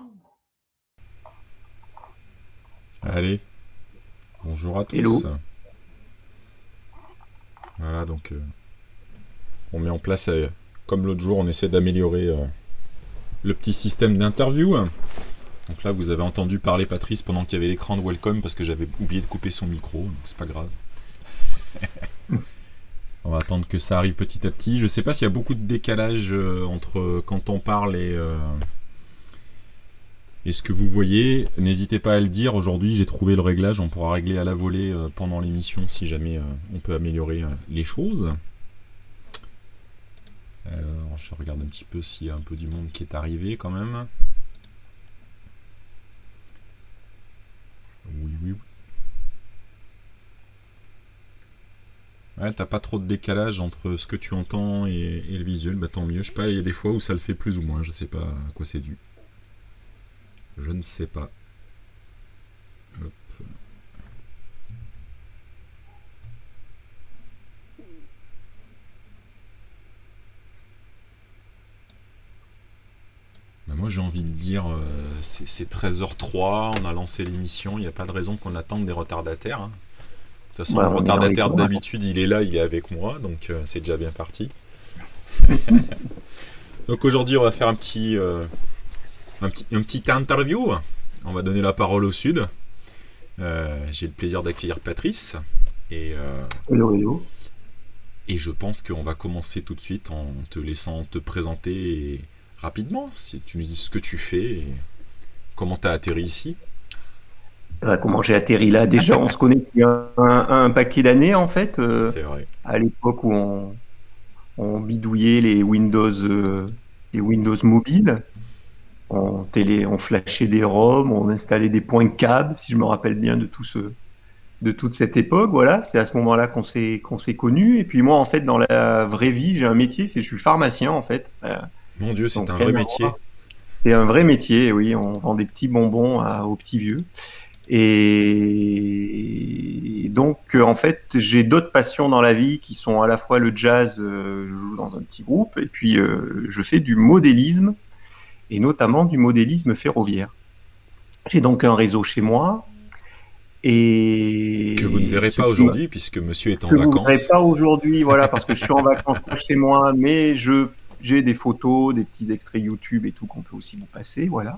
Allez, bonjour à tous. Hello. Voilà, donc on met en place, comme l'autre jour, on essaie d'améliorer le petit système d'interview. Donc là, vous avez entendu parler Patrice pendant qu'il y avait l'écran de Welcome parce que j'avais oublié de couper son micro, donc c'est pas grave. On va attendre que ça arrive petit à petit. Je sais pas s'il y a beaucoup de décalage entre quand on parle et ce que vous voyez. N'hésitez pas à le dire. Aujourd'hui, j'ai trouvé le réglage. On pourra régler à la volée pendant l'émission si jamais on peut améliorer les choses. Alors, je regarde un petit peu s'il y a un peu du monde qui est arrivé quand même. Oui, oui, oui. Ouais, t'as pas trop de décalage entre ce que tu entends et le visuel, bah tant mieux. Je sais pas, il y a des fois où ça le fait plus ou moins, je sais pas à quoi c'est dû. Je ne sais pas. Hop. Bah moi j'ai envie de dire, c'est 13h03, on a lancé l'émission, il n'y a pas de raison qu'on attende des retardataires, hein. De toute façon, le Bah, on est dans les retardataire cours. d'habitude, il est là, il est avec moi, donc c'est déjà bien parti. Donc aujourd'hui, on va faire un petit interview. On va donner la parole au Sud. J'ai le plaisir d'accueillir Patrice. Et, euh, Hello, hello. et je pense qu'on va commencer tout de suite en te laissant te présenter rapidement. Si tu nous dis ce que tu fais et comment tu as atterri ici. Comment j'ai atterri là? Déjà, on se connaît depuis un paquet d'années, en fait, C'est vrai. à l'époque où on bidouillait les Windows mobiles. On flashait des ROM, on installait des points câbles, si je me rappelle bien de toute cette époque. Voilà, c'est à ce moment-là qu'on s'est connus. Et puis moi, en fait, dans la vraie vie, j'ai un métier, je suis pharmacien, en fait. Mon Dieu, c'est Donc un rien vrai à métier. voir. C'est un vrai métier, oui. On vend des petits bonbons aux petits vieux. Et donc, en fait, j'ai d'autres passions dans la vie qui sont à la fois le jazz, je joue dans un petit groupe, et puis je fais du modélisme, et notamment du modélisme ferroviaire. J'ai donc un réseau chez moi, Que vous ne et verrez ce pas qui me- aujourd'hui puisque monsieur est en que vous ne verrez vacances. pas aujourd'hui, voilà, parce que je suis en vacances pas chez moi, mais j'ai des photos, des petits extraits YouTube et tout qu'on peut aussi vous passer, voilà.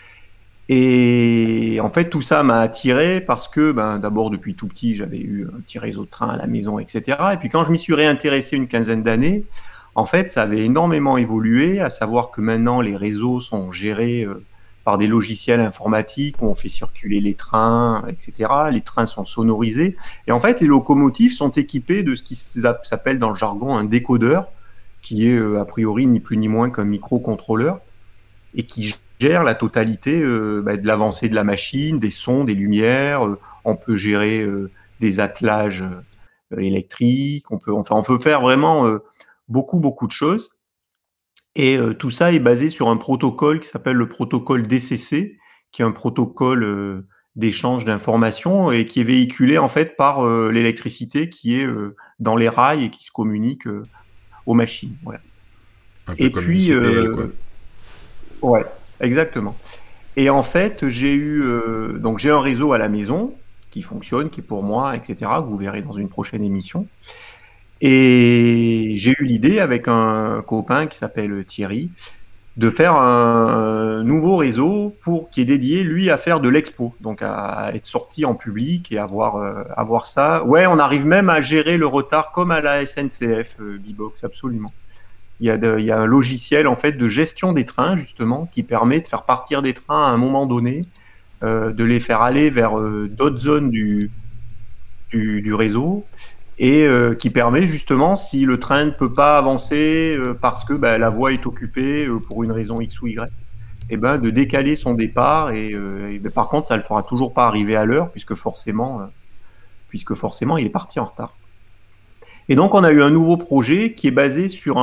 Et en fait, tout ça m'a attiré parce que, ben, d'abord, depuis tout petit, j'avais eu un petit réseau de train à la maison, etc. Et puis, quand je m'y suis réintéressé une quinzaine d'années, en fait, ça avait énormément évolué, à savoir que maintenant, les réseaux sont gérés par des logiciels informatiques où on fait circuler les trains, etc. Les trains sont sonorisés. Et en fait, les locomotives sont équipées de ce qui s'appelle dans le jargon un décodeur, qui est a priori ni plus ni moins qu'un microcontrôleur et qui gère la totalité de l'avancée de la machine, des sons, des lumières. On peut gérer des attelages électriques. On peut faire vraiment beaucoup de choses. Et tout ça est basé sur un protocole qui s'appelle le protocole DCC, qui est un protocole d'échange d'informations et qui est véhiculé en fait par l'électricité qui est dans les rails et qui se communique aux machines. Voilà. Un peu Et comme du puis, CPL, quoi. ouais, exactement. Et en fait, donc j'ai un réseau à la maison qui fonctionne, qui est pour moi, etc., que vous verrez dans une prochaine émission. Et j'ai eu l'idée avec un copain qui s'appelle Thierry de faire un nouveau réseau qui est dédié, lui, à faire de l'expo, donc à être sorti en public et avoir ça. Ouais, on arrive même à gérer le retard comme à la SNCF, Bibox, absolument. Il y a un logiciel en fait de gestion des trains justement qui permet de faire partir des trains à un moment donné, de les faire aller vers d'autres zones du réseau et qui permet justement si le train ne peut pas avancer parce que la voie est occupée pour une raison X ou Y, et ben de décaler son départ par contre ça le fera toujours pas arriver à l'heure puisque forcément il est parti en retard. Et donc on a eu un nouveau projet qui est basé sur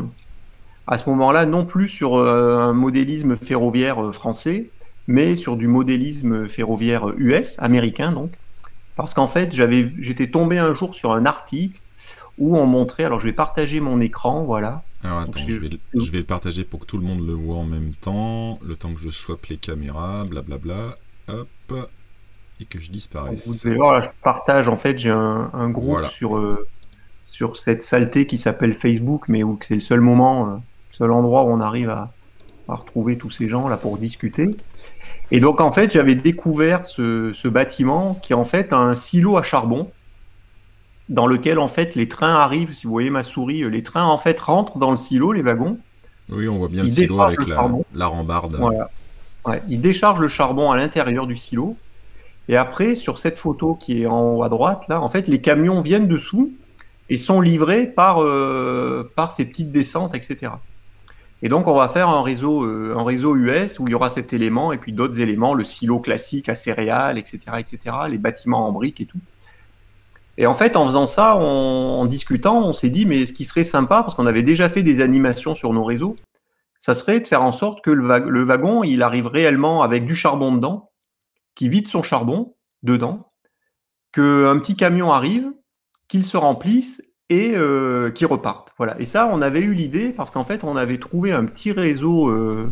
à ce moment-là, non plus sur un modélisme ferroviaire français, mais sur du modélisme ferroviaire US, américain donc. Parce qu'en fait, j'étais tombé un jour sur un article où on montrait, alors je vais partager mon écran, voilà. Alors Donc, attends, je vais le partager pour que tout le monde le voit en même temps, le temps que je swappe les caméras, blablabla, hop, et que je donc vous disparaisse. devez voir, là, je partage, en fait, j'ai un groupe Voilà. sur cette saleté qui s'appelle Facebook, mais où c'est le seul moment, seul endroit où on arrive à retrouver tous ces gens là pour discuter. Et donc en fait, j'avais découvert ce bâtiment qui est en fait un silo à charbon dans lequel en fait les trains arrivent. Si vous voyez ma souris, les trains en fait rentrent dans le silo, les wagons. Oui, on voit bien le Ils silo déchargent avec le charbon. la rambarde. Voilà. Ouais. Ils déchargent le charbon à l'intérieur du silo. Et après, sur cette photo qui est en haut à droite, là, en fait, les camions viennent dessous et sont livrés par ces petites descentes, etc. Et donc, on va faire un réseau US où il y aura cet élément et puis d'autres éléments, le silo classique à céréales, etc., etc., les bâtiments en briques et tout. Et en fait, en faisant ça, en discutant, on s'est dit, mais ce qui serait sympa, parce qu'on avait déjà fait des animations sur nos réseaux, ça serait de faire en sorte que le wagon, il arrive réellement avec du charbon dedans, qui vide son charbon dedans, qu'un petit camion arrive, qu'il se remplisse et qu'il reparte. Voilà. Et ça, on avait eu l'idée parce qu'en fait, on avait trouvé un petit réseau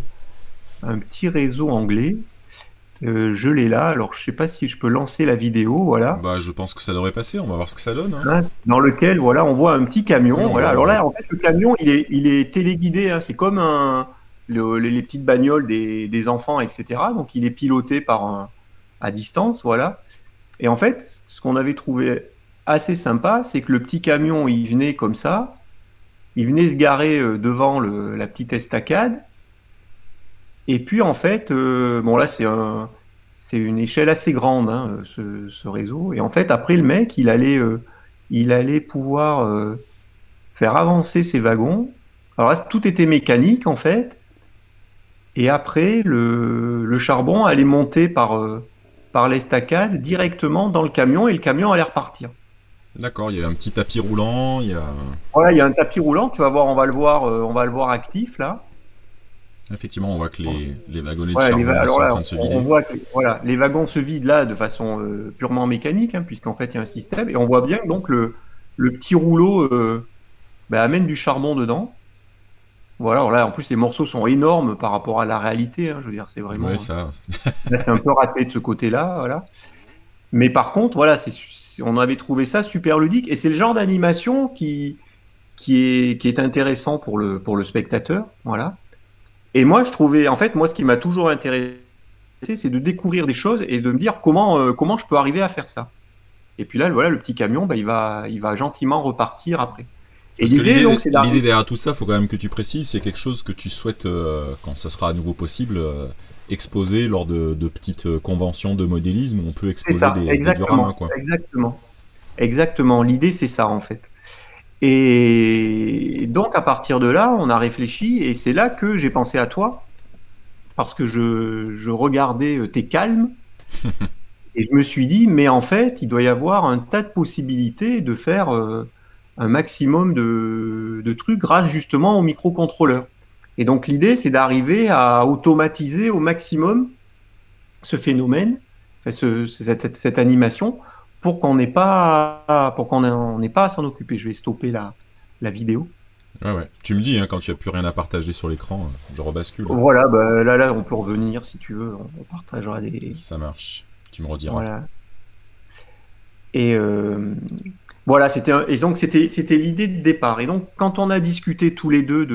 anglais. Je l'ai là. Alors, je sais pas si je peux lancer la vidéo. Voilà. Bah, je pense que ça devrait passer, on va voir ce que ça donne. Hein. Hein, dans lequel, voilà, on voit un petit camion. Oui, on Voilà. voit, Alors là, en fait, le camion, il est téléguidé. Hein. C'est comme les petites bagnoles des enfants, etc. Donc, il est piloté à distance. Voilà. Et en fait, ce qu'on avait trouvé assez sympa, c'est que le petit camion, il venait comme ça, il venait se garer devant la petite estacade, et puis en fait, bon là c'est une échelle assez grande, hein, ce réseau, et en fait après le mec, il allait pouvoir faire avancer ses wagons. Alors là, tout était mécanique en fait, et après le charbon allait monter par l'estacade directement dans le camion, et le camion allait repartir. D'accord, il y a un petit tapis roulant, il y a... Voilà, il y a un tapis roulant, tu vas voir, on va le voir actif là. Effectivement, on voit que les wagonnets de Voilà, charbon là, alors sont en là, train de se on vider. voit que voilà, les wagons se vident là de façon purement mécanique, hein, puisqu'en fait il y a un système, et on voit bien que donc le petit rouleau amène du charbon dedans. Voilà, alors là en plus les morceaux sont énormes par rapport à la réalité, hein, je veux dire, c'est vraiment. Ouais, ça... Là c'est un peu raté de ce côté-là, voilà. Mais par contre, voilà, on avait trouvé ça super ludique, et c'est le genre d'animation qui est intéressant pour le spectateur, voilà. Et moi, je trouvais, en fait, moi, ce qui m'a toujours intéressé, c'est de découvrir des choses et de me dire comment je peux arriver à faire ça. Et puis là, voilà, le petit camion, il va gentiment repartir après. Et Parce que l'idée, donc, c'est l'idée d'arriver. derrière tout ça, faut quand même que tu précises, c'est quelque chose que tu souhaites, quand ça sera à nouveau possible, exposer lors de petites conventions de modélisme où on peut C'est exposer ça, des dioramas, exactement, quoi. exactement, exactement. L'idée, c'est ça, en fait. Et donc, à partir de là, on a réfléchi, et c'est là que j'ai pensé à toi, parce que je regardais tes calmes. Et je me suis dit, mais en fait, il doit y avoir un tas de possibilités de faire un maximum de trucs grâce justement au microcontrôleur. Et donc l'idée, c'est d'arriver à automatiser au maximum ce phénomène, enfin, cette animation, pour qu'on n'ait pas à s'en occuper. Je vais stopper la vidéo. Ouais, ouais. Tu me dis, hein, quand tu as plus rien à partager sur l'écran, je rebascule. Voilà, là, on peut revenir si tu veux. On partagera des. Ça marche. Tu me rediras. Voilà. Et voilà, et donc c'était l'idée de départ. Et donc quand on a discuté tous les deux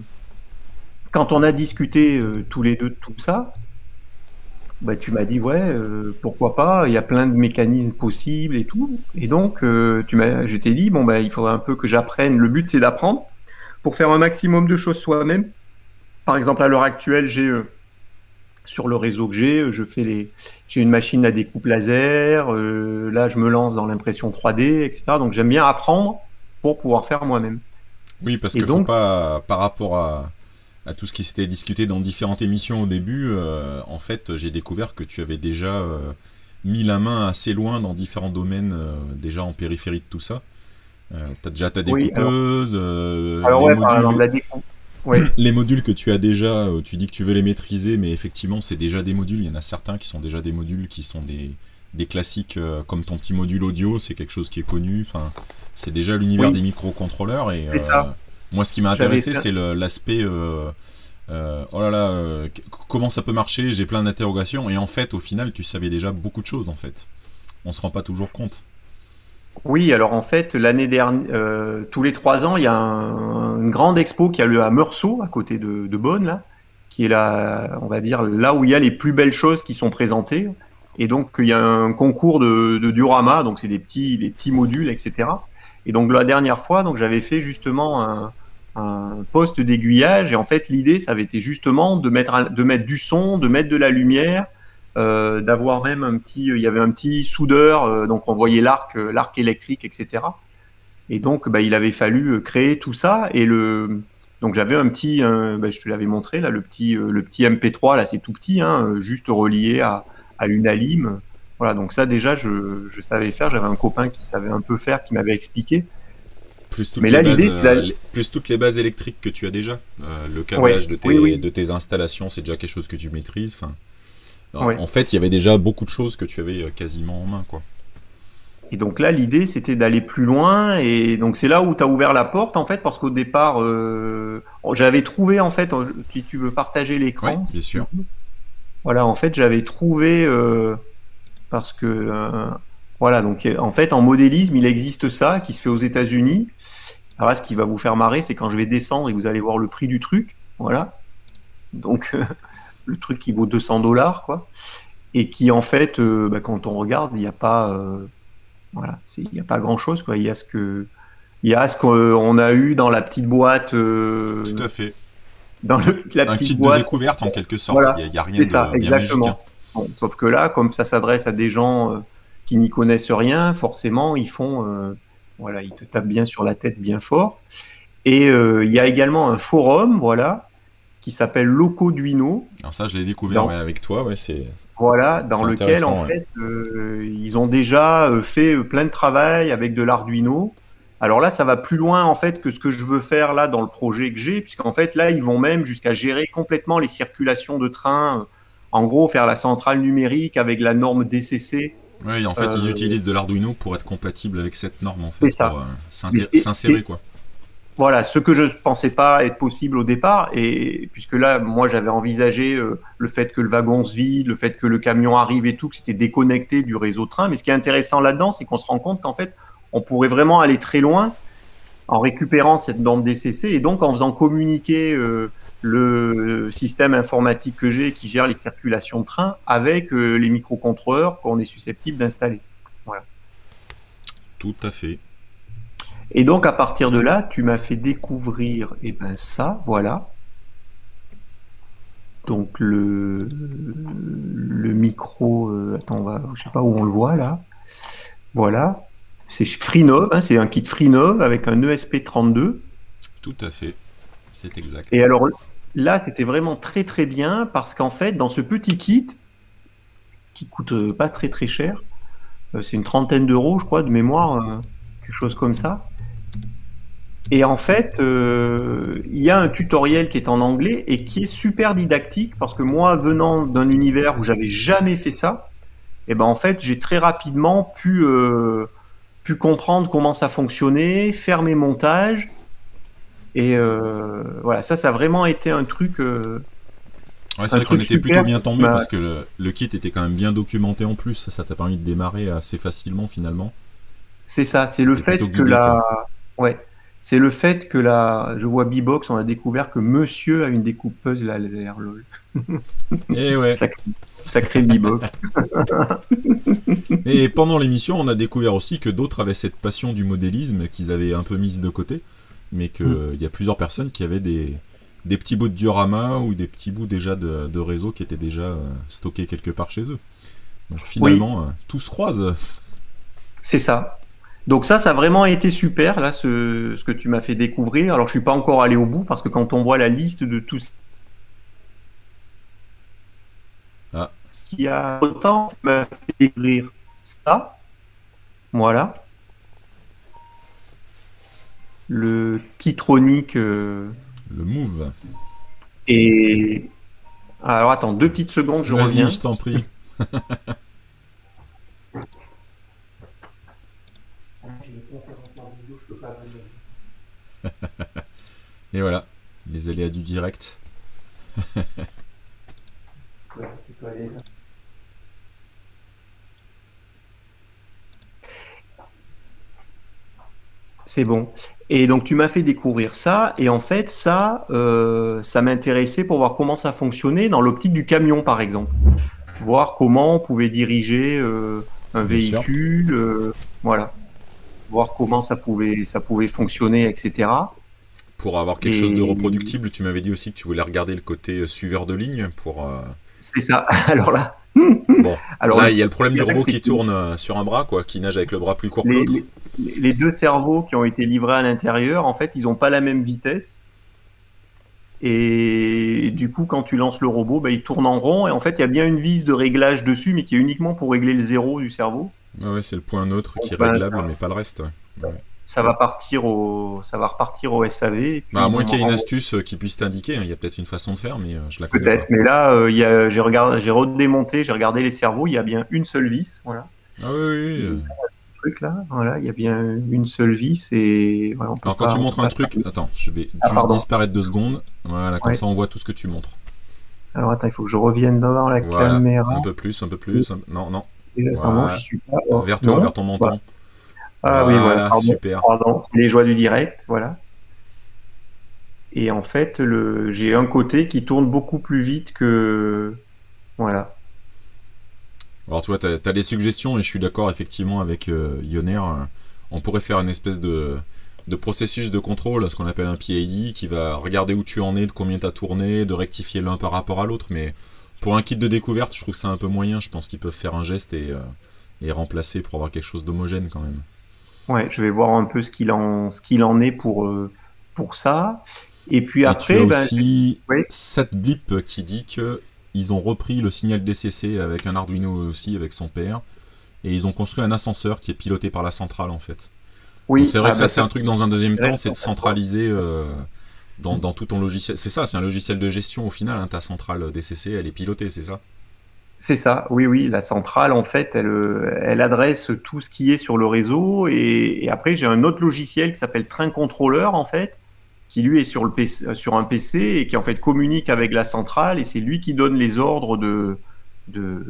de tout ça, tu m'as dit ouais, pourquoi pas, il y a plein de mécanismes possibles et tout. Et donc je t'ai dit bon il faudrait un peu que j'apprenne. Le but c'est d'apprendre pour faire un maximum de choses soi-même. Par exemple à l'heure actuelle sur le réseau que j'ai une machine à découpe laser. Là, je me lance dans l'impression 3D, etc. Donc, j'aime bien apprendre pour pouvoir faire moi-même. Oui, parce Et que faut donc, pas, par rapport à tout ce qui s'était discuté dans différentes émissions au début, en fait, j'ai découvert que tu avais déjà mis la main assez loin dans différents domaines, déjà en périphérie de tout ça. T'as déjà ta oui, découpeuse, alors les ouais, par exemple, modules, la découpe. Ouais, les modules que tu as déjà, tu dis que tu veux les maîtriser, mais effectivement, c'est déjà des modules. Il y en a certains qui sont déjà des modules qui sont des classiques, comme ton petit module audio, c'est quelque chose qui est connu. Enfin, C'est déjà l'univers des microcontrôleurs et c'est ça. moi ce qui m'a intéressé c'est l'aspect oh là là, comment ça peut marcher, j'ai plein d'interrogations et en fait au final tu savais déjà beaucoup de choses en fait. On se rend pas toujours compte. Oui, alors en fait, l'année dernière, tous les 3 ans, il y a une grande expo qui a lieu à Meursault, à côté de Beaune, là, qui est là, on va dire, là où il y a les plus belles choses qui sont présentées. Et donc, il y a un concours de diorama, donc c'est des petits modules, etc. Et donc, la dernière fois, donc j'avais fait justement un poste d'aiguillage. Et en fait, l'idée, ça avait été justement de mettre du son, de mettre de la lumière, d'avoir même il y avait un petit soudeur, donc on voyait l'arc électrique, etc. Et donc, il avait fallu créer tout ça. Donc j'avais je te l'avais montré là, le petit MP3 là, c'est tout petit, hein, juste relié à une alim. Voilà, donc ça déjà, je savais faire. J'avais un copain qui savait un peu faire, qui m'avait expliqué. Plus toutes Mais les là, bases, l'idée, plus toutes les bases électriques que tu as déjà. Le ouais, câblage de oui. de tes installations, c'est déjà quelque chose que tu maîtrises. Enfin, Ouais. en fait, il y avait déjà beaucoup de choses que tu avais quasiment en main, quoi. Et donc là, l'idée, c'était d'aller plus loin. Et donc c'est là où tu as ouvert la porte, en fait, parce qu'au départ, j'avais trouvé, en fait, si tu veux partager Oui, l'écran, bien si tu sûr. veux. Voilà, en fait, j'avais trouvé, parce que, voilà, donc en fait, en modélisme, il existe ça qui se fait aux États-Unis. Alors là, ce qui va vous faire marrer, c'est quand je vais descendre et que vous allez voir le prix du truc. Voilà. Donc, le truc qui vaut 200 $, quoi. Et qui, en fait, quand on regarde, il n'y a pas. Voilà, il n'y a pas grand-chose, quoi. Il y a ce qu'on a eu dans la petite boîte, Tout à fait. dans la Un kit petite de boîte. découverte en quelque sorte. Voilà, Y a rien c'est ça, de bien magique, hein. exactement. Bon, sauf que là, comme ça s'adresse à des gens qui n'y connaissent rien, forcément, voilà, ils te tapent bien sur la tête bien fort. Et il y a également un forum, voilà, qui s'appelle Locoduino, Alors ça, je l'ai découvert dans, ouais, avec toi. Ouais, voilà, c'est dans lequel, en intéressant. Ouais. fait, ils ont déjà fait plein de travail avec de l'Arduino. Alors là, ça va plus loin, en fait, que ce que je veux faire là dans le projet que j'ai, puisqu'en fait, là, ils vont même jusqu'à gérer complètement les circulations de trains. En gros, faire la centrale numérique avec la norme DCC. Ouais, en fait, ils utilisent de l'Arduino pour être compatible avec cette norme, en C'est fait, pour ça. Mais s'insérer, quoi. voilà, ce que je ne pensais pas être possible au départ, et puisque là, moi, j'avais envisagé le fait que le wagon se vide, le fait que le camion arrive et tout, que c'était déconnecté du réseau train. Mais ce qui est intéressant là-dedans, c'est qu'on se rend compte qu'en fait, on pourrait vraiment aller très loin en récupérant cette norme DCC et donc en faisant communiquer le système informatique que j'ai qui gère les circulations de train avec les microcontrôleurs qu'on est susceptible d'installer. Voilà. Tout à fait. Et donc, à partir de là, tu m'as fait découvrir, ça, voilà. Donc, le micro, attends, je sais pas où on le voit là. Voilà. C'est Freenove, hein, c'est un kit Freenove avec un ESP32. Tout à fait. C'est Et exact. alors, là, c'était vraiment très très bien parce qu'en fait, dans ce petit kit, qui coûte pas très très cher, c'est une trentaine d'euros, je crois, de mémoire, quelque chose comme ça. Et en fait, il y a un tutoriel qui est en anglais et qui est super didactique parce que moi, venant d'un univers où j'avais jamais fait ça, en fait, j'ai très rapidement pu comprendre comment ça fonctionnait, faire mes montages. Et voilà, ça a vraiment été un truc Ouais, c'est vrai qu'on était plutôt super. bien tombé parce que le kit était quand même bien documenté en plus. Ça t'a permis de démarrer assez facilement, finalement. C'est ça, c'est le C'était plutôt fait que guidé, quoi. ouais, c'est le fait que je vois Bbox, on a découvert que Monsieur a une découpeuse laser, lol. Et ouais. Sacré, sacré Bbox. Et pendant l'émission, on a découvert aussi que d'autres avaient cette passion du modélisme qu'ils avaient un peu mise de côté, mais qu'il y a plusieurs personnes qui avaient des petits bouts de diorama ou des petits bouts déjà de réseau qui étaient déjà stockés quelque part chez eux. Donc Oui, finalement, tout se croise. c'est ça. Donc ça a vraiment été super, là, ce que tu m'as fait découvrir. Alors, je suis pas encore allé au bout parce que quand on voit la liste de tout ce Ah, qu'il y a, autant tu m'as fait découvrir ça, voilà, le Keytronic le move. et... Alors, attends, 2 petites secondes, je Vas-y, reviens. je t'en prie. Et voilà, les aléas du direct. C'est bon. Et donc, tu m'as fait découvrir ça. Et en fait, ça m'intéressait pour voir comment ça fonctionnait dans l'optique du camion, par exemple. Voir comment on pouvait diriger un Bien sûr. véhicule, voilà. Voir comment ça pouvait fonctionner, etc. Pour avoir quelque chose de Et reproductible, tu m'avais dit aussi que tu voulais regarder le côté suiveur de ligne pour... c'est ça. Alors là, Bon, alors là, le il y a le problème du direct, robot c'est qui que tourne sur un bras, quoi, qui nage avec le bras plus court que les, l'autre. les, les deux cerveaux qui ont été livrés à l'intérieur, en fait, ils n'ont pas la même vitesse. Et du coup, quand tu lances le robot, bah, il tourne en rond. Et en fait, il y a bien une vis de réglage dessus, mais qui est uniquement pour régler le zéro du cerveau. Ouais, ouais, c'est le point neutre qui Donc, est ben, réglable, mais pas le reste. Ouais. Ouais. ça va repartir au SAV. Et Bah, puis, à ils moins vont me qu'il y ait une renvoyer. astuce qui puisse t'indiquer, hein. Il y a peut-être une façon de faire, mais je la connais Peut-être. pas. Mais là, j'ai redémonté, j'ai regardé les cerveaux. Il y a bien une seule vis. Voilà. Ah oui, oui, oui. Le truc là. Voilà. Il y a bien une seule vis. Et voilà, Alors quand tu on peut montres un pas faire truc, mieux. attends, je vais Ah, juste pardon. disparaître 2 secondes. Voilà, comme Ouais. ça on voit tout ce que tu montres. Alors, attends, il faut que je revienne dans la Voilà, caméra. un peu plus, un peu Et, plus. Non, non. attends, non, j'y Voilà, suis pas. Oh, vers toi, vers non. ton Voilà. menton. Ah oui, voilà, Voilà, pardon, super. pardon, c'est les joies du direct, voilà. Et en fait, j'ai un côté qui tourne beaucoup plus vite que, voilà. Alors tu vois, t'as des suggestions et je suis d'accord effectivement avec Yoner. On pourrait faire une espèce de processus de contrôle, ce qu'on appelle un PID, qui va regarder où tu en es, de combien t'as tourné, de rectifier l'un par rapport à l'autre. Mais pour un kit de découverte, je trouve que c'est un peu moyen. Je pense qu'ils peuvent faire un geste et remplacer pour avoir quelque chose d'homogène quand même. Ouais, je vais voir un peu ce qu'il en est pour ça. Et puis Et tu as après, ben, aussi oui, SatBlip qui dit que ils ont repris le signal DCC avec un Arduino aussi, avec son père, et ils ont construit un ascenseur qui est piloté par la centrale en fait. Donc oui, c'est vrai ah que ça ben c'est ça un c'est truc dans un deuxième temps, c'est intéressant, de ça, quoi. centraliser dans tout ton logiciel. C'est ça, c'est un logiciel de gestion au final, hein, ta centrale DCC, elle est pilotée, c'est ça. C'est ça, oui, oui, la centrale, en fait, elle adresse tout ce qui est sur le réseau. Et après, j'ai un autre logiciel qui s'appelle Train Controller, en fait, qui lui est sur le PC, sur un PC et qui en fait communique avec la centrale et c'est lui qui donne les ordres de,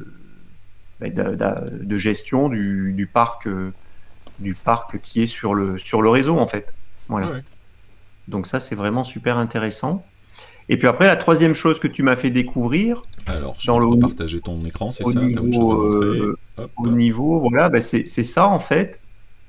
de gestion du parc qui est sur le réseau en fait. Ouais, Voilà. ouais. Donc ça c'est vraiment super intéressant. Et puis après la troisième chose que tu m'as fait découvrir Alors, je dans vais le te repartager ton écran, c'est au ça, t'as autre chose à niveau montrer. Hop. au niveau voilà ben c'est ça en fait.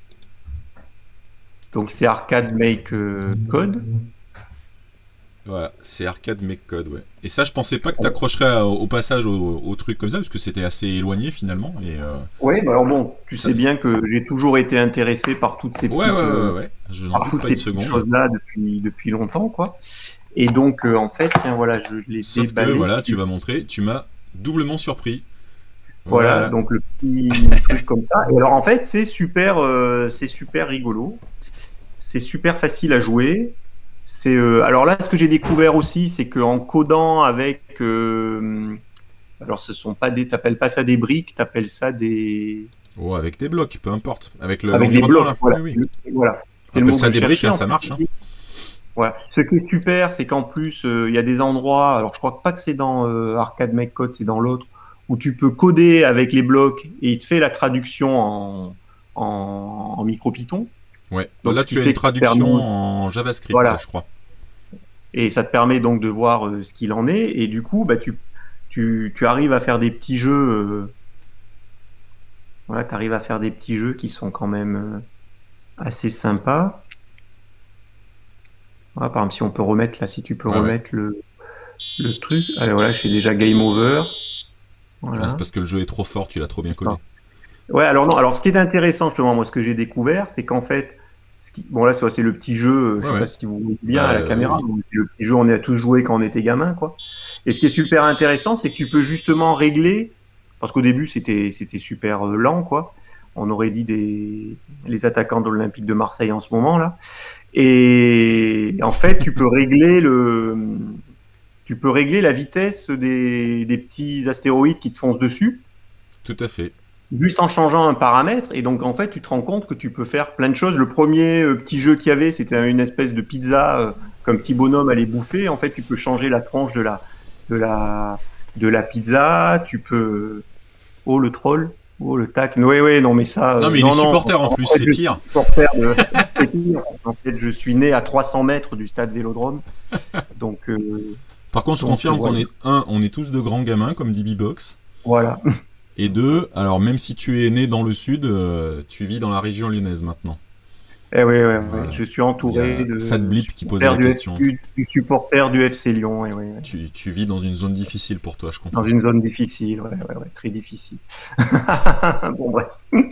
Donc c'est Arcade Make Code. Voilà, c'est Arcade Make Code, ouais. Et ça, je pensais pas que t'accrocherais au passage au truc comme ça, parce que c'était assez éloigné finalement. Et Oui, bah alors bon, tu ça, sais bien que j'ai toujours été intéressé par toutes ces ouais, ouais, petites, ouais, ouais, ouais. Je n'en doute pas une seconde. choses-là depuis longtemps, quoi. Et donc, en fait, tiens, voilà, je l'ai Sauf que, déballé. voilà, tu vas montrer, tu m'as doublement surpris. Voilà, Voilà. donc le petit truc comme ça. Et alors, en fait, c'est super rigolo. C'est super facile à jouer. Alors là, ce que j'ai découvert aussi, c'est qu'en codant avec, alors ce sont pas t'appelles pas ça des briques, t'appelles ça Oh, avec des blocs, peu importe. Avec avec des l'environnement, blocs. là. Voilà, Oui, oui. voilà. On C'est le appelle mot que ça je des briques, cherchais hein, en ça fait. marche, hein. Voilà. Ce qui est super, c'est qu'en plus, il y a des endroits, alors je crois pas que c'est dans Arcade Make Code, c'est dans l'autre, où tu peux coder avec les blocs et il te fait la traduction en micro-Python. Ouais. Donc, Là, ce qui tu as une fait que ça te traduction permet, en JavaScript, là, voilà, je crois. et ça te permet donc de voir ce qu'il en est. Et du coup, bah, tu arrives à faire des petits jeux. Voilà, tu arrives à faire des petits jeux qui sont quand même assez sympas. Voilà, par exemple, si on peut remettre là, si tu peux Ouais, ouais. remettre le truc. Allez, voilà, je fais déjà Game Over. Ah, c'est Voilà. parce que le jeu est trop fort, tu l'as trop bien codé. Ouais, alors non, alors ce qui est intéressant justement, moi ce que j'ai découvert, c'est qu'en fait, bon là c'est le petit jeu, je Ouais, sais pas ouais. si vous voyez bien Bah, à la oui, caméra, oui. mais c'est le petit jeu on a tous joué quand on était gamin, quoi. Et ce qui est super intéressant, c'est que tu peux justement régler, parce qu'au début c'était super lent, quoi. On aurait dit les attaquants de l'Olympique de Marseille en ce moment là. Et en fait, tu peux régler la vitesse des petits astéroïdes qui te foncent dessus. Tout à fait. juste en changeant un paramètre. Et donc, en fait, tu te rends compte que tu peux faire plein de choses. Le premier petit jeu qu'il y avait, c'était une espèce de pizza qu'un petit bonhomme allait bouffer. En fait, tu peux changer la tranche de la, de la pizza. Tu peux. Oh, le troll. Oh, le tac. Oui, oui, non, mais ça. Non, mais il est Non, non. supporter en En plus, fait, c'est je suis pire. supporter de. C'est pire. En fait, je suis né à 300 mètres du stade Vélodrome. Donc, Par contre, je confirme qu'on voilà. est, on est tous de grands gamins, comme dit B-Box. Voilà. Et deux, alors même si tu es né dans le sud, tu vis dans la région lyonnaise maintenant. Eh oui, ouais, ouais. Voilà. Je suis Il y entouré a Sad de Blip qui posait supporters la question. du supporter du FC Lyon. Eh oui, ouais. Tu vis dans une zone difficile pour toi, je Dans comprends. une zone difficile, ouais, ouais, ouais, très difficile. Bon, bref.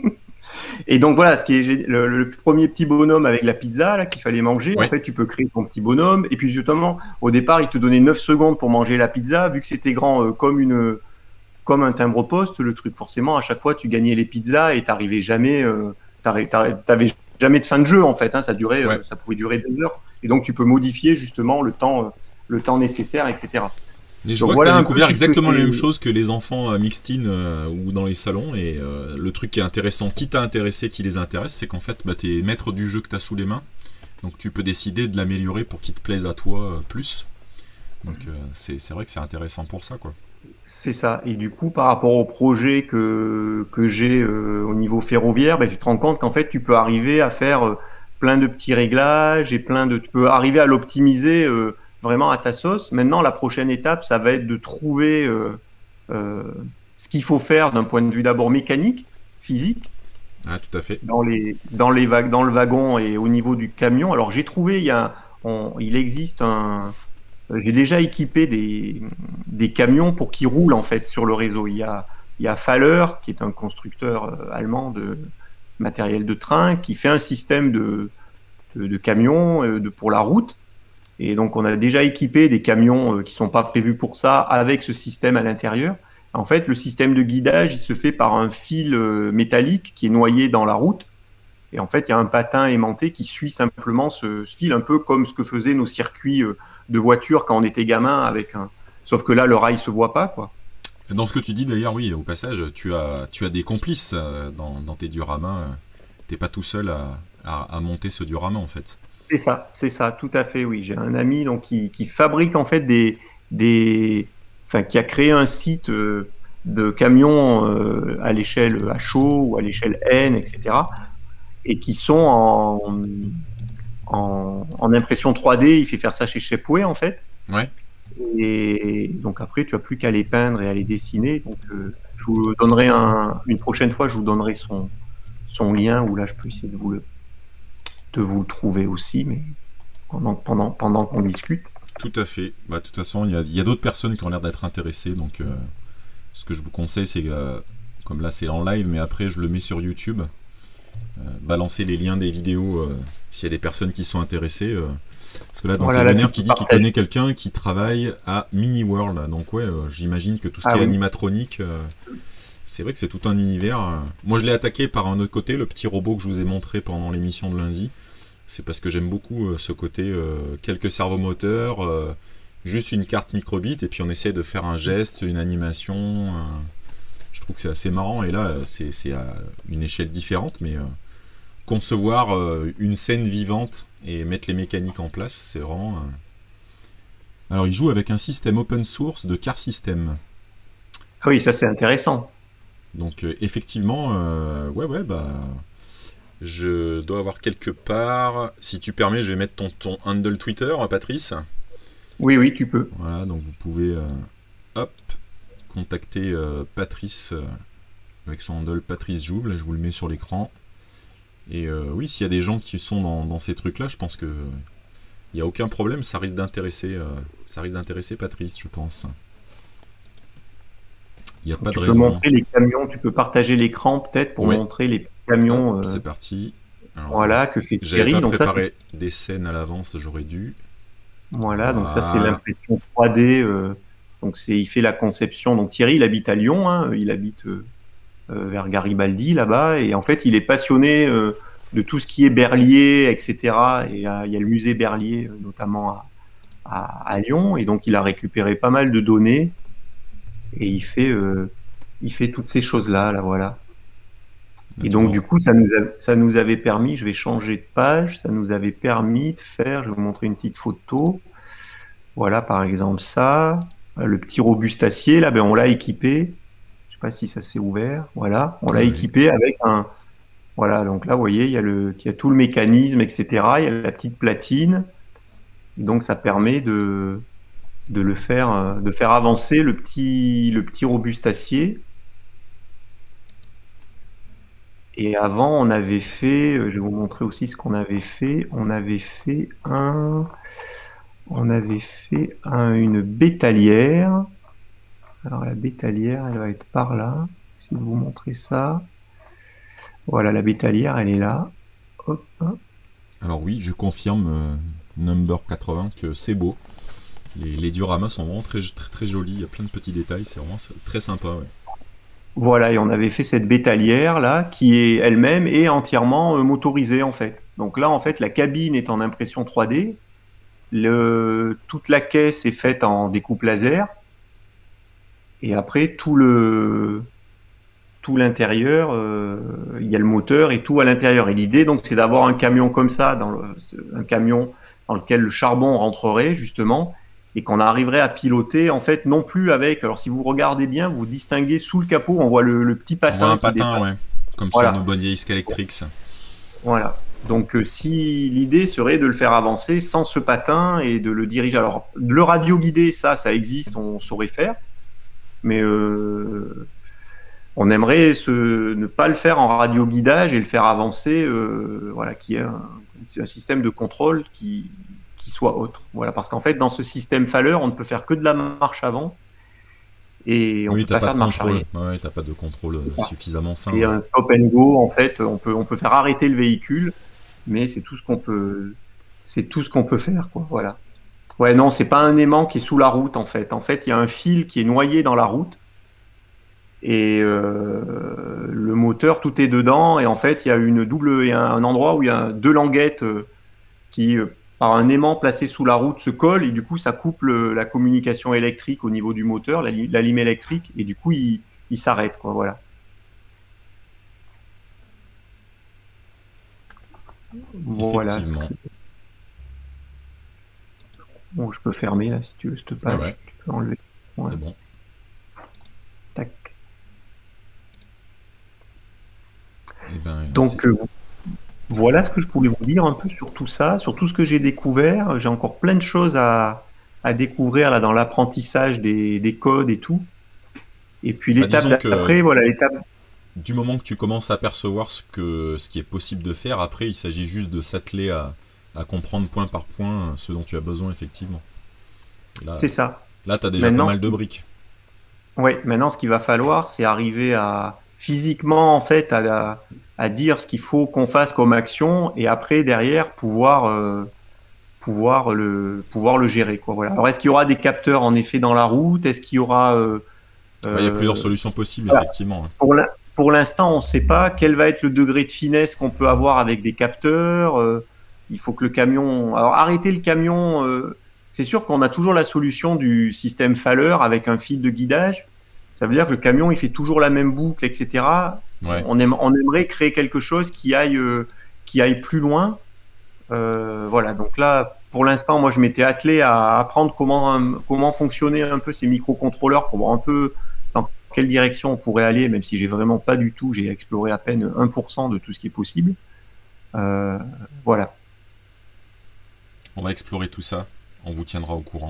Et donc voilà, ce qui est le premier petit bonhomme avec la pizza là qu'il fallait manger. En Ouais, fait, tu peux créer ton petit bonhomme. Et puis justement, au départ, il te donnait 9 secondes pour manger la pizza, vu que c'était grand comme un timbre-poste, le truc. Forcément, à chaque fois, tu gagnais les pizzas et t'arrivais jamais, t'avais jamais de fin de jeu en fait. Hein, ouais. ça pouvait durer des heures. Et donc, tu peux modifier justement le temps nécessaire, etc. Mais je Donc vois que tu as voilà un peu découvert tout ce que exactement la c'est. même chose que les enfants à Mixtine ou dans les salons. Et le truc qui est intéressant, qui t'a intéressé, qui les intéresse, c'est qu'en fait, bah, tu es maître du jeu que tu as sous les mains. Donc tu peux décider de l'améliorer pour qu'il te plaise à toi plus. Donc c'est vrai que c'est intéressant pour ça, quoi. C'est ça. Et du coup, par rapport au projet que j'ai au niveau ferroviaire, ben, tu te rends compte qu'en fait, tu peux arriver à faire plein de petits réglages et tu peux arriver à l'optimiser vraiment à ta sauce. Maintenant, la prochaine étape, ça va être de trouver euh, ce qu'il faut faire d'un point de vue d'abord mécanique, physique, Ah, tout à fait. dans le wagon et au niveau du camion. Alors, j'ai trouvé, il existe j'ai déjà équipé des camions pour qu'ils roulent en fait sur le réseau. Il y a Faller, qui est un constructeur allemand de matériel de train, qui fait un système de camions pour la route. Et donc, on a déjà équipé des camions qui sont pas prévus pour ça avec ce système à l'intérieur. En fait, le système de guidage, il se fait par un fil métallique qui est noyé dans la route. Et en fait, il y a un patin aimanté qui suit simplement ce fil, un peu comme ce que faisaient nos circuits de voiture quand on était gamin avec un. Sauf que là, le rail se voit pas, quoi. Dans ce que tu dis d'ailleurs, oui, au passage, tu as des complices dans tes dioramas. T'es pas tout seul à monter ce diorama en fait. C'est ça, tout à fait, oui. J'ai un ami donc qui fabrique en fait enfin, qui a créé un site de camions à l'échelle HO ou à l'échelle N, etc. Et qui sont en impression 3D. Il fait faire ça chez Shepway en fait. Ouais, Et donc après, tu as plus qu'à les peindre et à les dessiner. Donc je vous donnerai une prochaine fois, je vous donnerai son lien, ou là je peux essayer de vous le trouver aussi, mais pendant qu'on discute. tout à fait. Bah, de toute façon, il y a d'autres personnes qui ont l'air d'être intéressées. Donc, ce que je vous conseille, c'est comme là c'est en live, mais après je le mets sur YouTube. Balancer les liens des vidéos s'il y a des personnes qui sont intéressées. Parce que là, donc, il y a Voilà, là, tu Vénère peux qui dit qu'il partager. connaît quelqu'un qui travaille à Mini World. Donc, ouais, j'imagine que tout ce Ah qui est oui, animatronique, c'est vrai que c'est tout un univers. Moi, je l'ai attaqué par un autre côté, le petit robot que je vous ai montré pendant l'émission de lundi. C'est parce que j'aime beaucoup ce côté, quelques servomoteurs, juste une carte microbit, et puis on essaie de faire un geste, une animation. Je trouve que c'est assez marrant, et là, c'est à une échelle différente, mais concevoir une scène vivante et mettre les mécaniques en place, c'est vraiment. Alors, il joue avec un système open source de car system. ah oui, ça c'est intéressant. Donc, effectivement, ouais, ouais, bah. Je dois avoir quelque part. Si tu permets, je vais mettre ton handle Twitter, Patrice. Oui, oui, tu peux. Voilà, donc vous pouvez hop, contacter Patrice avec son handle Patrice Jouve. Là, je vous le mets sur l'écran. Et oui, s'il y a des gens qui sont dans ces trucs-là, je pense que il n'y a aucun problème. Ça risque d'intéresser Patrice, je pense. Il n'y a Donc, pas de tu peux raison. montrer les camions, tu peux partager l'écran peut-être pour Ouais, montrer les hop, camions, c'est parti. Alors attends, voilà, que fait j'avais pas Thierry. Donc ça, préparé des scènes à l'avance, j'aurais dû. voilà, donc ça c'est Voilà. l'impression 3D. Donc il fait la conception. Donc Thierry, il habite à Lyon, hein, il habite vers Garibaldi là-bas, et en fait il est passionné de tout ce qui est Berlier, etc. Et il y a le musée Berlier notamment à Lyon, et donc il a récupéré pas mal de données et il fait toutes ces choses-là, là voilà. Et donc, du coup, ça nous avait permis, je vais changer de page, ça nous avait permis de faire, je vais vous montrer une petite photo. Voilà, par exemple, ça. Le petit robuste acier, là, ben, on l'a équipé. Je sais pas si ça s'est ouvert. Voilà, on l'a équipé avec un. Voilà, donc là, vous voyez, il y a tout le mécanisme, etc. Il y a la petite platine. Et donc, ça permet de faire avancer le petit robuste acier. Et avant, on avait fait, je vais vous montrer aussi ce qu'on avait fait. On avait fait une bétalière. Alors la bétalière, elle va être par là. Si je vous montrer ça. Voilà, la bétalière, elle est là. Hop. Alors oui, je confirme, Number 80, que c'est beau. Les dioramas sont vraiment très, très, très jolis. Il y a plein de petits détails. C'est vraiment très sympa. Ouais. Voilà, et on avait fait cette bétalière là, qui est elle-même et entièrement motorisée en fait. Donc là, en fait, la cabine est en impression 3D. Toute la caisse est faite en découpe laser. Et après, tout l'intérieur, il y a le moteur et tout à l'intérieur. Et l'idée, donc, c'est d'avoir un camion comme ça, un camion dans lequel le charbon rentrerait, justement, et qu'on arriverait à piloter, en fait, non plus avec... Alors, si vous regardez bien, vous distinguez sous le capot, on voit le petit patin. On voit un patin, ouais. Comme sur nos bonnes vieilles Scalextrics. Voilà. Donc, si l'idée serait de le faire avancer sans ce patin et de le diriger. Alors, le radio guidé, ça existe, on saurait faire. Mais on aimerait ne pas le faire en radio guidage et le faire avancer, voilà, qui est un système de contrôle qui soit autre. Voilà, parce qu'en fait, dans ce système Faller, on ne peut faire que de la marche avant. Et on peut pas faire de marche arrière. Ouais, t'as pas de contrôle suffisamment fin. Et un stop and go, en fait, on peut faire arrêter le véhicule, mais c'est tout ce qu'on peut faire, quoi. Voilà. Ouais, non, c'est pas un aimant qui est sous la route, en fait. En fait, il y a un fil qui est noyé dans la route. Et le moteur, tout est dedans. Et en fait, il y a un endroit où il y a deux languettes qui, par un aimant placé sous la route, se collent. Et du coup, ça coupe la communication électrique au niveau du moteur, la lime électrique. Et du coup, il s'arrête, quoi. Voilà. Voilà. Bon, je peux fermer là si tu veux cette page. Ouais. Tu peux enlever. Ouais. C'est bon. Tac. Eh ben, donc voilà ce que je pouvais vous dire un peu sur tout ça, sur tout ce que j'ai découvert. J'ai encore plein de choses à découvrir là dans l'apprentissage des codes et tout. Et puis l'étape d'après, voilà l'étape. Du moment que tu commences à percevoir ce qui est possible de faire, après il s'agit juste de s'atteler à comprendre point par point ce dont tu as besoin effectivement. C'est ça. Là, tu as déjà pas mal de briques. Oui, maintenant ce qu'il va falloir, c'est arriver à physiquement en fait à dire ce qu'il faut qu'on fasse comme action et après derrière pouvoir le gérer, quoi. Voilà. Alors est-ce qu'il y aura des capteurs en effet dans la route? Est-ce qu'il y aura il y a plusieurs solutions possibles, voilà. Effectivement. Pour l'instant, on ne sait pas quel va être le degré de finesse qu'on peut avoir avec des capteurs. Il faut que le camion... Alors, arrêter le camion, c'est sûr qu'on a toujours la solution du système Faller avec un fil de guidage. Ça veut dire que le camion, il fait toujours la même boucle, etc. Ouais. On aimerait créer quelque chose qui aille plus loin. Voilà, donc là, pour l'instant, moi, je m'étais attelé à apprendre comment fonctionnaient un peu ces microcontrôleurs pour voir un peu dans quelle direction on pourrait aller, même si j'ai vraiment pas du tout, j'ai exploré à peine 1% de tout ce qui est possible. Voilà. On va explorer tout ça, on vous tiendra au courant.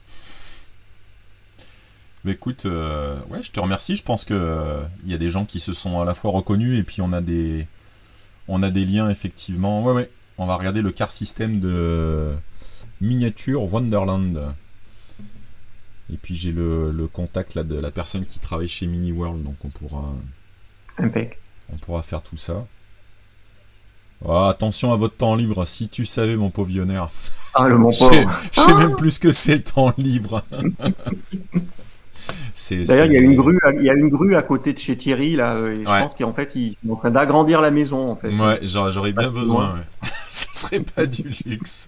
Mais écoute, ouais, je te remercie, je pense que il y a des gens qui se sont à la fois reconnus et puis on a des liens effectivement. Ouais, on va regarder le car system de Miniature Wonderland. Et puis j'ai le contact là de la personne qui travaille chez Mini World, donc on pourra faire tout ça. Oh, attention à votre temps libre, si tu savais mon pauvre Vionnaire. Ah, mon pauvre. Je sais même plus ce que c'est le temps libre. D'ailleurs, il y a une grue à côté de chez Thierry là, et je pense qu'en fait ils sont en train d'agrandir la maison en fait. Ouais, j'aurais bien besoin. Ouais. Ça serait pas du luxe.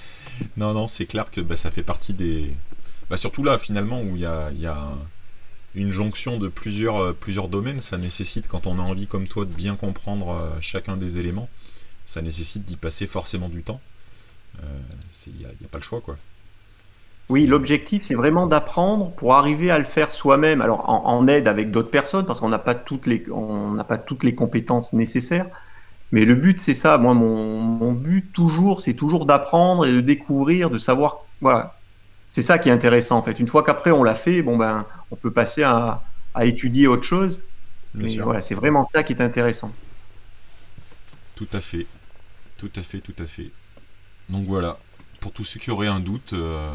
Non, c'est clair que ça fait partie des. Surtout là, finalement, où il y a une jonction de plusieurs domaines. Ça nécessite, quand on a envie comme toi de bien comprendre chacun des éléments, ça nécessite d'y passer forcément du temps. Il n'y a pas le choix, quoi. Oui, l'objectif, c'est vraiment d'apprendre pour arriver à le faire soi-même. Alors, en aide avec d'autres personnes, parce qu'on n'a pas on n'a pas toutes les compétences nécessaires. Mais le but, c'est ça. Moi, mon but, toujours, c'est toujours d'apprendre et de découvrir, de savoir. Voilà. C'est ça qui est intéressant, en fait. Une fois qu'après, on l'a fait, bon, ben, on peut passer à étudier autre chose. Bien Mais sûr. voilà, c'est vraiment ça qui est intéressant. Tout à fait. Tout à fait, tout à fait. Donc voilà. Pour tous ceux qui auraient un doute,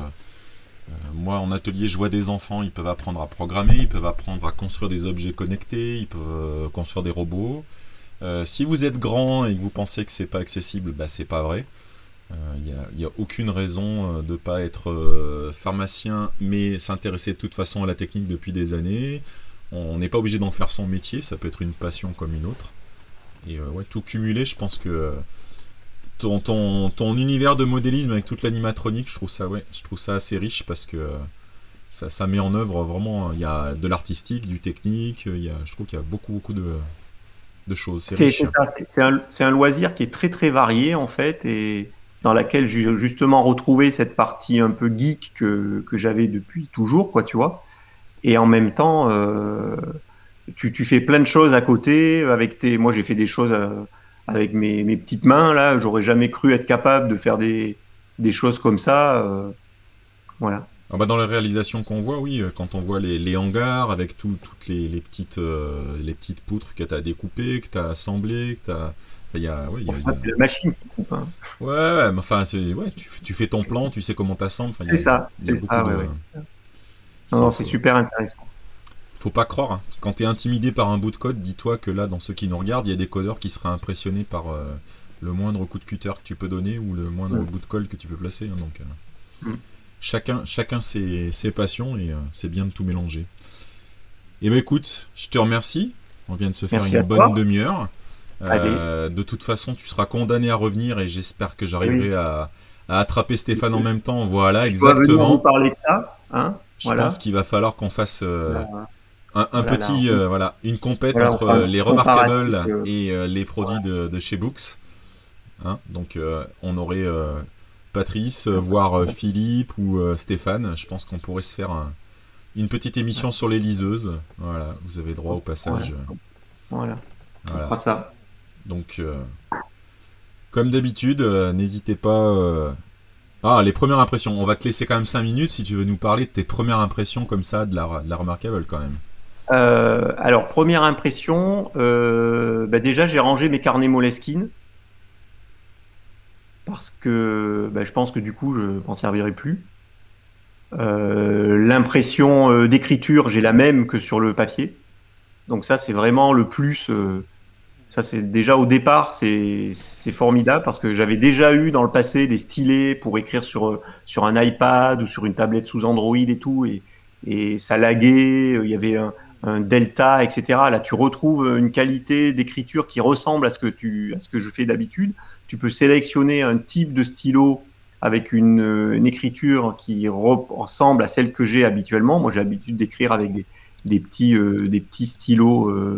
moi, en atelier, je vois des enfants, ils peuvent apprendre à programmer, ils peuvent apprendre à construire des objets connectés, ils peuvent construire des robots. Si vous êtes grand et que vous pensez que c'est pas accessible, bah c'est pas vrai. Il n'y a aucune raison de ne pas être pharmacien, mais s'intéresser de toute façon à la technique depuis des années. On n'est pas obligé d'en faire son métier, ça peut être une passion comme une autre. Et ouais, tout cumulé, je pense que ton univers de modélisme avec toute l'animatronique, je trouve ça assez riche parce que ça met en œuvre vraiment, il y a de l'artistique, du technique, je trouve qu'il y a beaucoup de choses, c'est riche. C'est un loisir qui est très très varié en fait et dans laquelle j'ai justement retrouvé cette partie un peu geek que j'avais depuis toujours, quoi, tu vois. Et en même temps, tu fais plein de choses à côté avec moi j'ai fait des choses avec mes petites mains là, j'aurais jamais cru être capable de faire des choses comme ça, voilà. Ah bah dans la réalisation qu'on voit, oui, quand on voit les hangars avec toutes les petites poutres que tu as découpées, que tu as assemblées, que tu as... Ça, c'est la machine qui coupe. Hein. Ouais, mais enfin, tu fais ton plan, tu sais comment t'assembles. Enfin, c'est ça, il y a c'est beaucoup ça, de... ouais. Non, c'est super intéressant. Faut pas croire, hein. Quand tu es intimidé par un bout de code, dis-toi que là, dans ceux qui nous regardent, il y a des codeurs qui seraient impressionnés par le moindre coup de cutter que tu peux donner ou le moindre bout de colle que tu peux placer. Hein, donc, chacun ses passions et c'est bien de tout mélanger. Et ben écoute, je te remercie. On vient de se faire une bonne demi-heure. De toute façon, tu seras condamné à revenir et j'espère que j'arriverai à attraper Stéphane en même temps. Voilà, exactement. Vous parler de ça, hein, je pense qu'il va falloir qu'on fasse une compète entre les Remarkables et les produits de chez Books. Hein, donc on aurait Patrice, voire Philippe ou Stéphane. Je pense qu'on pourrait se faire une petite émission sur les liseuses. Voilà, vous avez droit au passage. Voilà. On fera ça. Donc, comme d'habitude, n'hésitez pas... les premières impressions. On va te laisser quand même 5 minutes si tu veux nous parler de tes premières impressions comme ça de la Remarkable quand même. Alors, première impression, déjà j'ai rangé mes carnets Moleskine parce que je pense que du coup je m'en servirai plus. L'impression d'écriture, j'ai la même que sur le papier. Donc ça, c'est vraiment le plus... ça, c'est déjà au départ, c'est formidable parce que j'avais déjà eu dans le passé des stylets pour écrire sur un iPad ou sur une tablette sous Android et tout, et ça laguait, il y avait un delta, etc. Là, tu retrouves une qualité d'écriture qui ressemble à ce que je fais d'habitude. Tu peux sélectionner un type de stylo avec une écriture qui ressemble à celle que j'ai habituellement. Moi, j'ai l'habitude d'écrire avec des petits stylos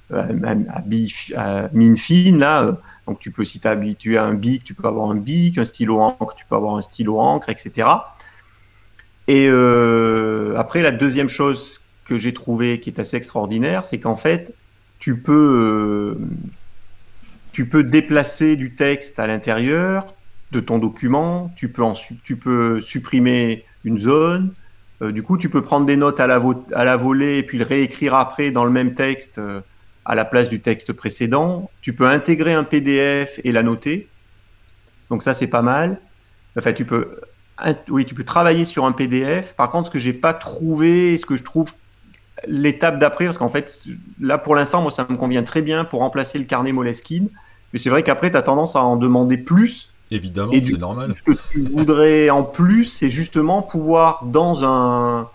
à mine fine là, donc tu peux, si tu es habitué à un bic, tu peux avoir un bic, un stylo encre, tu peux avoir un stylo encre, etc. Et après, la deuxième chose que j'ai trouvé qui est assez extraordinaire, c'est qu'en fait tu peux déplacer du texte à l'intérieur de ton document, tu peux supprimer une zone, du coup tu peux prendre des notes à la volée et puis le réécrire après dans le même texte à la place du texte précédent. Tu peux intégrer un PDF et l'annoter. Donc ça, c'est pas mal. Enfin, tu peux travailler sur un PDF. Par contre, ce que j'ai pas trouvé, ce que je trouve l'étape d'après, parce qu'en fait, là, pour l'instant, moi, ça me convient très bien pour remplacer le carnet Moleskine. Mais c'est vrai qu'après, tu as tendance à en demander plus. Évidemment, c'est normal. Ce que tu voudrais en plus, c'est justement pouvoir dans un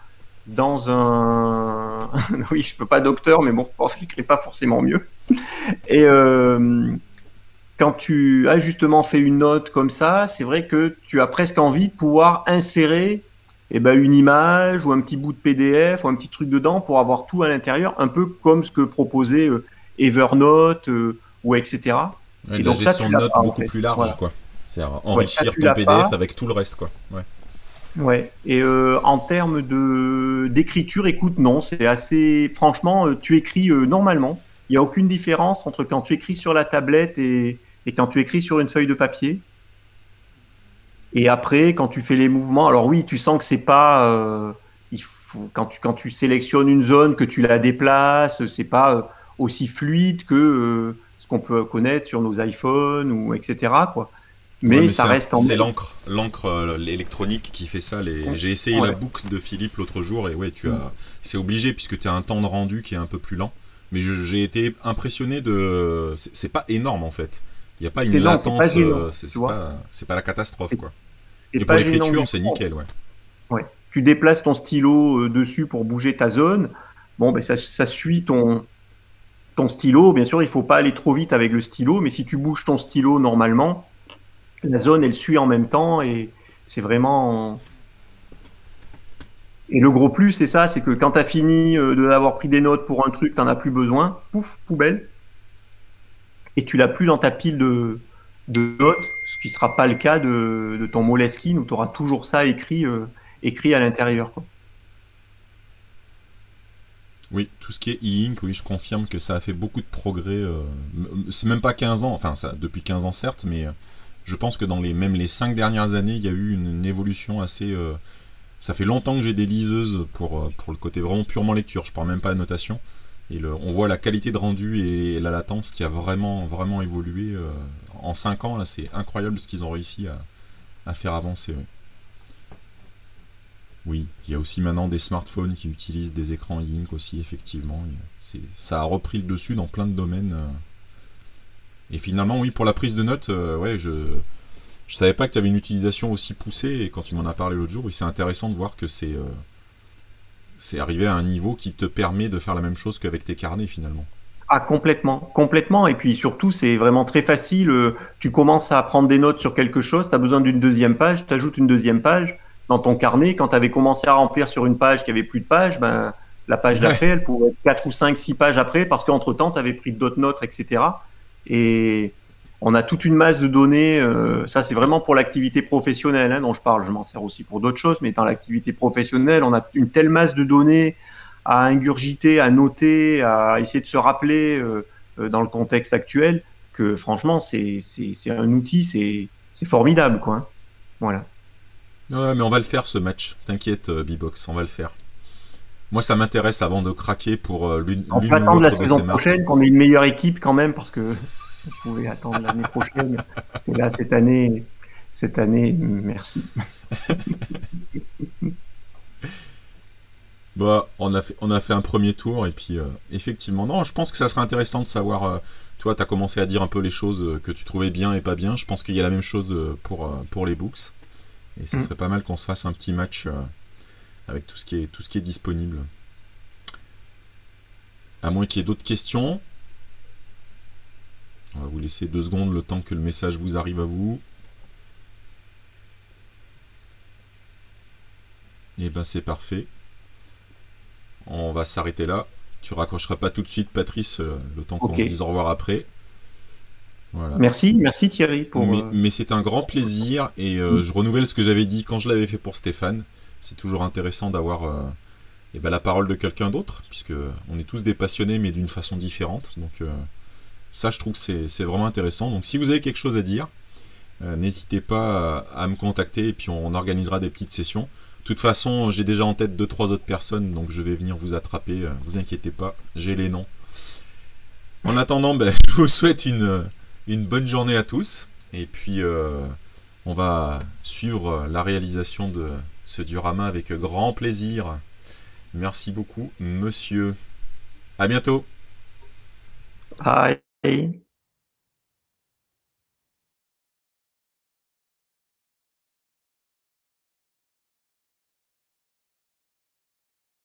oui, je peux pas docteur, mais bon, je n'écris pas forcément mieux. Et quand tu as justement fait une note comme ça, c'est vrai que tu as presque envie de pouvoir insérer eh ben, une image ou un petit bout de PDF ou un petit truc dedans pour avoir tout à l'intérieur, un peu comme ce que proposait Evernote ou etc. Ouais, Et de la donc ça, gestion tu de l'as notes pas en beaucoup fait. plus large, Voilà. quoi. C'est Ouais, ça, enrichir tu ton l'as pas. PDF avec tout le reste, quoi. Ouais. Ouais. Et en termes de d'écriture, écoute, non, c'est assez. Franchement, tu écris normalement. Il n'y a aucune différence entre quand tu écris sur la tablette et quand tu écris sur une feuille de papier. Et après, quand tu fais les mouvements, alors oui, tu sens que c'est pas. Quand tu sélectionnes une zone, que tu la déplaces, c'est pas aussi fluide que ce qu'on peut connaître sur nos iPhones ou etc. quoi. Ouais, Mais mais ça reste quand c'est même. l'encre l'électronique qui fait ça. J'ai essayé la Ouais. Books de Philippe l'autre jour et ouais, c'est obligé puisque tu as un temps de rendu qui est un peu plus lent. Mais j'ai été impressionné de, c'est pas énorme en fait. Il n'y a pas une C'est non, c'est pas latence, gênant, tu vois. c'est pas la catastrophe C'est quoi. c'est Et pour pas gênant du l'écriture, c'est tout. nickel, ouais. Ouais. Tu déplaces ton stylo dessus pour bouger ta zone. Bon, ben ça suit ton stylo. Bien sûr, il faut pas aller trop vite avec le stylo, mais si tu bouges ton stylo normalement, la zone, elle suit en même temps et c'est vraiment. Et le gros plus, c'est ça, c'est que quand tu as fini d'avoir pris des notes pour un truc, tu n'en as plus besoin, pouf, poubelle, et tu l'as plus dans ta pile de notes, ce qui ne sera pas le cas de ton Moleskine où tu auras toujours ça écrit à l'intérieur, quoi. Oui, tout ce qui est e-ink, oui, je confirme que ça a fait beaucoup de progrès. C'est même pas 15 ans, enfin, ça, depuis 15 ans certes, mais je pense que dans même les 5 dernières années, il y a eu une évolution assez. Ça fait longtemps que j'ai des liseuses pour le côté vraiment purement lecture, je parle même pas de notation. Et on voit la qualité de rendu et la latence qui a vraiment, vraiment évolué. En 5 ans, là, c'est incroyable ce qu'ils ont réussi à faire avancer. Ouais. Oui, il y a aussi maintenant des smartphones qui utilisent des écrans e-ink aussi, effectivement. Ça a repris le dessus dans plein de domaines. Et finalement, oui, pour la prise de notes, ouais, je savais pas que tu avais une utilisation aussi poussée. Et quand tu m'en as parlé l'autre jour, oui, c'est intéressant de voir que c'est arrivé à un niveau qui te permet de faire la même chose qu'avec tes carnets, finalement. Ah, complètement, complètement. Et puis surtout, c'est vraiment très facile. Tu commences à prendre des notes sur quelque chose, tu as besoin d'une deuxième page, tu ajoutes une deuxième page dans ton carnet. Quand tu avais commencé à remplir sur une page qui avait plus de pages, ben, la page Ouais. d'après, elle pouvait être 4 ou 5, 6 pages après parce qu'entre-temps, tu avais pris d'autres notes, etc. Et on a toute une masse de données. Ça, c'est vraiment pour l'activité professionnelle dont je parle. Je m'en sers aussi pour d'autres choses, mais dans l'activité professionnelle, on a une telle masse de données à ingurgiter, à noter, à essayer de se rappeler dans le contexte actuel, que franchement, c'est un outil, c'est formidable, quoi. Hein. Voilà. Ouais, mais on va le faire ce match. T'inquiète, B-Box, on va le faire. Moi, ça m'intéresse avant de craquer pour On peut l'une ou attendre la l'autre de saison ces marques. prochaine qu'on ait une meilleure équipe quand même, parce que si on pouvait attendre l'année prochaine, et là, cette année, merci. Bah, on a fait un premier tour et puis effectivement, non, je pense que ça serait intéressant de savoir. Toi, t'as commencé à dire un peu les choses que tu trouvais bien et pas bien. Je pense qu'il y a la même chose pour les books et ça serait pas mal qu'on se fasse un petit match avec tout ce qui est disponible. À moins qu'il y ait d'autres questions. On va vous laisser 2 secondes le temps que le message vous arrive à vous. Et ben c'est parfait. On va s'arrêter là. Tu raccrocheras pas tout de suite, Patrice, le temps qu'on Ok. se dise au revoir après. Voilà. Merci, merci Thierry pour. Mais c'est un grand plaisir et je renouvelle ce que j'avais dit quand je l'avais fait pour Stéphane. C'est toujours intéressant d'avoir eh ben, la parole de quelqu'un d'autre, puisque on est tous des passionnés mais d'une façon différente. Donc ça, je trouve que c'est vraiment intéressant. Donc si vous avez quelque chose à dire, n'hésitez pas à me contacter et puis on organisera des petites sessions. De toute façon, j'ai déjà en tête 2-3 autres personnes, donc je vais venir vous attraper. Vous inquiétez pas, j'ai les noms. En attendant, ben, je vous souhaite une bonne journée à tous. Et puis, on va suivre la réalisation de ce diorama avec grand plaisir. Merci beaucoup, monsieur. À bientôt. Bye.